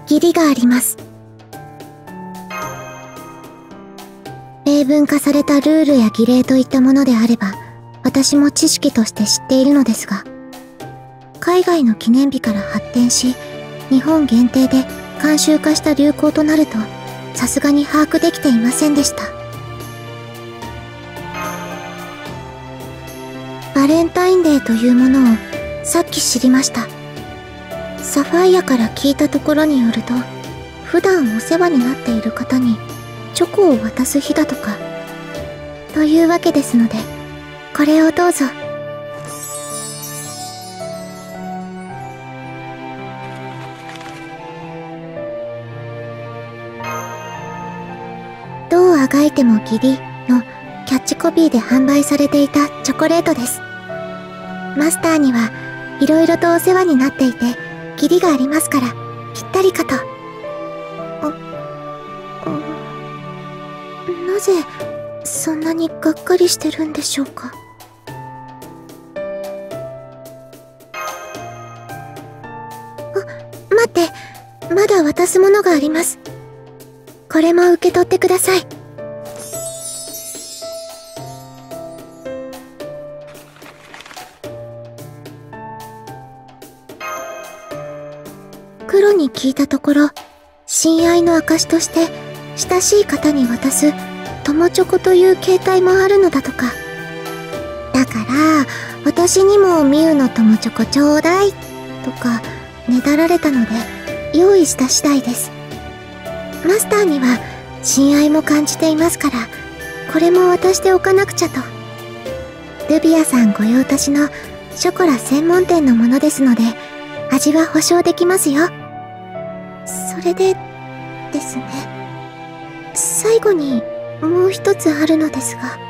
義理があります。明文化されたルールや儀礼といったものであれば、私も知識として知っているのですが、海外の記念日から発展し、日本限定で慣習化した流行となると、さすがに把握できていませんでした。バレンタインデーというものをさっき知りました。サファイアから聞いたところによると、普段お世話になっている方にチョコを渡す日だとか。というわけですので、これをどうぞ。どうあがいても義理のキャッチコピーで販売されていたチョコレートです。マスターにはいろいろとお世話になっていて義理がありますからぴったりかと。なぜそんなにがっかりしてるんでしょうか。待って、まだ渡すものがあります。これも受け取ってください。黒に聞いたところ、親愛の証として親しい方に渡す友チョコという形態もあるのだとか。だから私にもミウの友チョコちょうだいとかねだられたので用意した次第です。マスターには親愛も感じていますから、これも渡しておかなくちゃと。ルビアさん御用達のショコラ専門店のものですので、味は保証できますよ。それでですね、最後にもう一つあるのですが。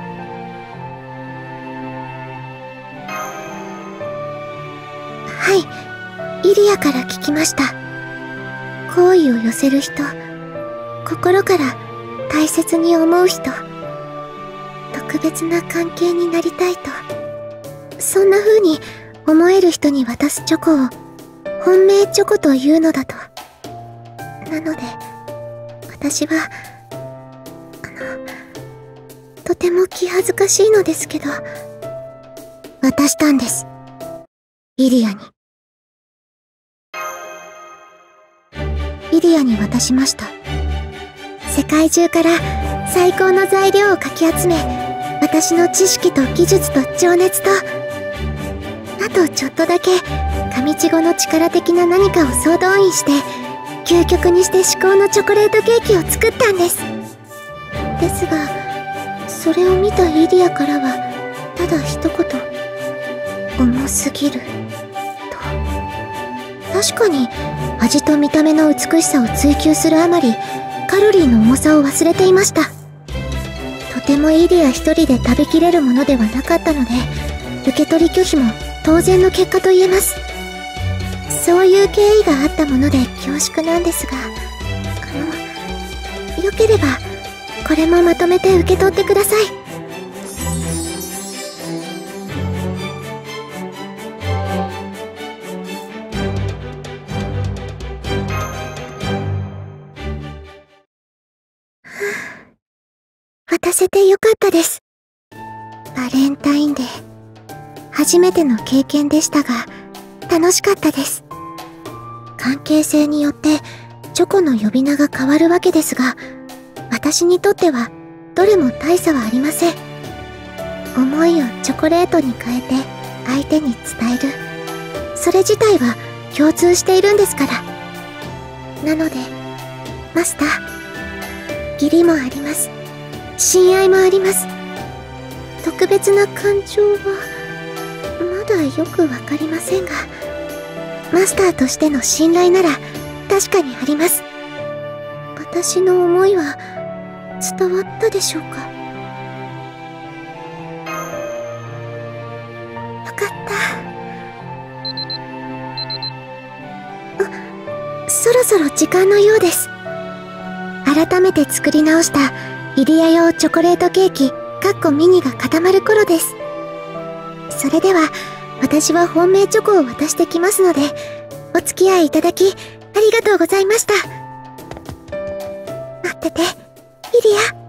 はい、イリアから聞きました。好意を寄せる人、心から大切に思う人、特別な関係になりたいと、そんな風に思える人に渡すチョコを本命チョコというのだと。なので私はとても気恥ずかしいのですけど、渡したんです、イリアに。イリアに渡しました。世界中から最高の材料をかき集め、私の知識と技術と情熱と、あとちょっとだけ上地語の力的な何かを総動員して究極にして至高のチョコレートケーキを作ったんです。ですがそれを見たイリアからはただ一言、重すぎると。確かに味と見た目の美しさを追求するあまりカロリーの重さを忘れていました。とてもイリア一人で食べきれるものではなかったので、受け取り拒否も当然の結果と言えます。そういう経緯があったもので恐縮なんですが、よければこれもまとめて受け取ってください。渡せてよかったです。バレンタインデー、初めての経験でしたが楽しかったです。関係性によってチョコの呼び名が変わるわけですが、私にとってはどれも大差はありません。思いをチョコレートに変えて相手に伝える、それ自体は共通しているんですから。なのでマスター、義理もあります、親愛もあります。特別な感情はまだよくわかりませんが、マスターとしての信頼なら確かにあります。私の思いは伝わったでしょうか。よかった。そろそろ時間のようです。改めて作り直したイリア用チョコレートケーキミニが固まる頃です。それでは私は本命チョコを渡してきますので、お付き合いいただきりがとうございました。待ってて、イリア。